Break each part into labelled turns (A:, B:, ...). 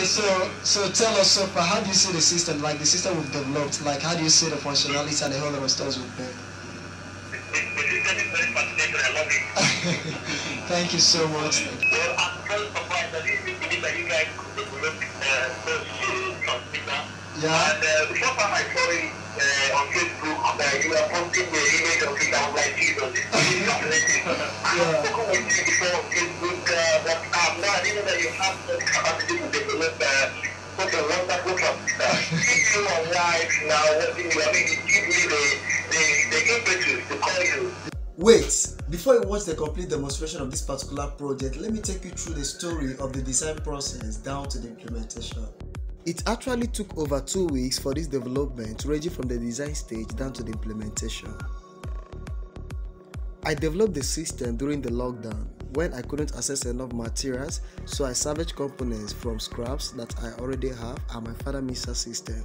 A: so tell us so far, how do you see the system, like the system we've developed, like how do you see the functionality and a whole lot of stuff we've done?
B: The system is very fascinating. I love it.
A: Thank you so much.
B: Well, I'm very surprised that you believe that you guys could develop the transmitter.
A: Yeah.
B: And the first time I saw it on Facebook, you were posting the image of it. I was like, Jesus, this is fascinating. I've spoken with you before on Facebook, but now I didn't know that you have the capacity to develop such a wonderful transmitter. Seeing you on live now, watching you, I mean, it gives me the impetus to call you.
A: Wait, before you watch the complete demonstration of this particular project, let me take you through the story of the design process down to the implementation. It actually took over 2 weeks for this development, ranging from the design stage down to the implementation. I developed the system during the lockdown when I couldn't access enough materials, so I salvaged components from scraps that I already have and my father mixer system.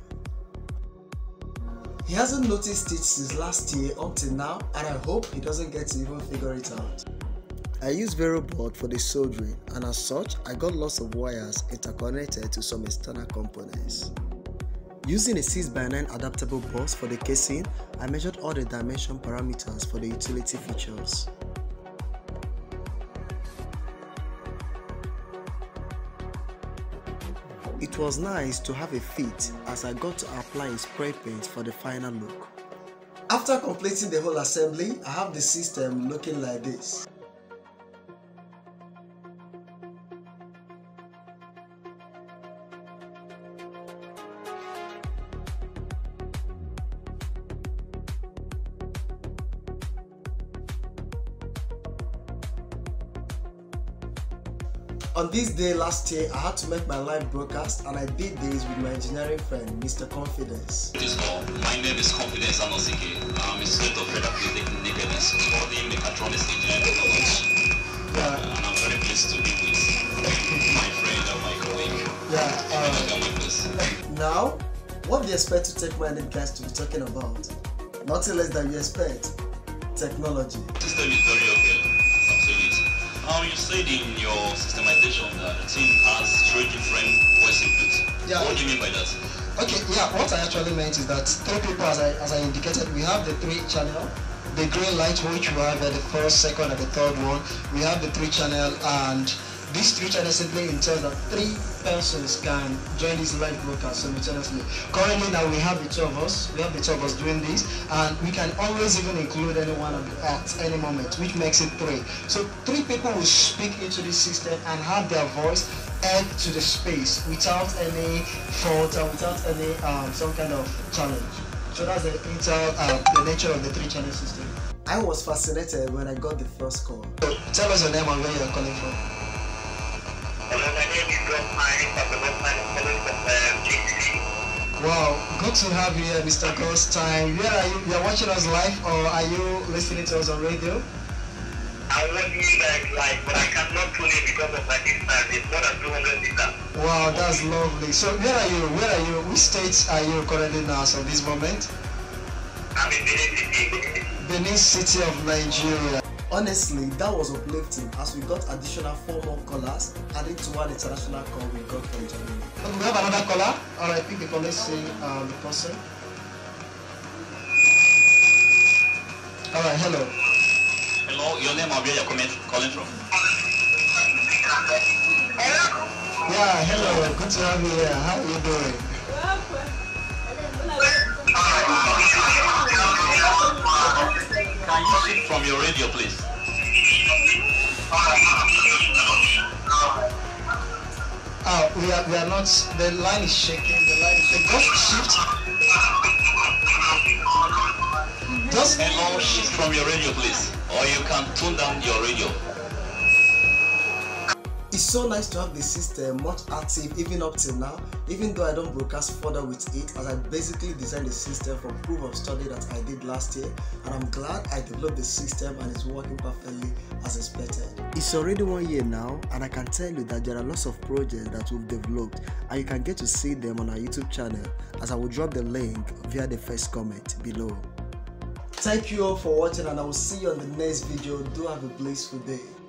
A: He hasn't noticed it since last year until now, and I hope he doesn't get to even figure it out. I used VeroBoard for the soldering, and as such, I got lots of wires interconnected to some external components. Using a 6x9 adaptable bus for the casing, I measured all the dimension parameters for the utility features. It was nice to have a fit as I got to apply a spray paint for the final look. After completing the whole assembly, I have the system looking like this. On this day last year, I had to make my live broadcast, and I did this with my engineering friend, Mr. Confidence.
C: My name is Confidence Anosike. I'm a student of Federal Polytechnic studying mechatronics engineering technology. And I'm very pleased to be with my friend and my colleague.
A: Now, what do you expect to take my guys to be talking about? Nothing less than you expect. Technology.
C: The system is very okay. You said in your systemization that the team has 3 different voice inputs. Yeah. What do you mean by that?
A: Okay, yeah, what I actually meant is that 3 people, as I indicated, we have the 3 channel, the green light which we have at the first, second, and the third one. We have the 3 channel, and these 3 channels simply entail that 3 persons can join this live broadcast simultaneously. Currently now we have the 2 of us. We have the 2 of us doing this, and we can always even include anyone at any moment, which makes it 3. So 3 people will speak into this system and have their voice add to the space without any fault and without any some kind of challenge. So that's the nature of the 3 channel system. I was fascinated when I got the first call. So tell us your name and where you're calling from.
B: Hello, my name is Gosmine. I'm calling from GCC.
A: Wow, good to have you here, Mr. Gosmine. Where are you? You are watching us live, or are you listening to us on radio?
B: I'm watching you guys live, but I cannot tune in because of my distance. It's more than 200 meters.
A: Wow, that's lovely. So where are you? Where are you? Which states are you currently now at this moment?
B: I'm in Benin City.
A: Benin City of Nigeria. Honestly, that was uplifting as we got additional 4 more callers added to one international call we got from Germany. We have another caller. Alright, pick the call. Let's see the person. Alright, hello.
C: Hello, your name and where you're calling from?
A: Yeah, hello. Good to have you here. How are you doing?
C: Can you shift from your radio, please?
A: We are not. The line is shaking. The line is shaking. Just shift.
C: Hello, shift from your radio, please, or you can tune down your radio.
A: It's so nice to have the system much active even up till now, even though I don't broadcast further with it, as I basically designed the system from proof of study that I did last year, and I'm glad I developed the system and it's working perfectly as expected. It's already 1 year now, and I can tell you that there are lots of projects that we've developed, and you can get to see them on our YouTube channel, as I will drop the link via the first comment below. Thank you all for watching, and I will see you on the next video. Do have a blissful day.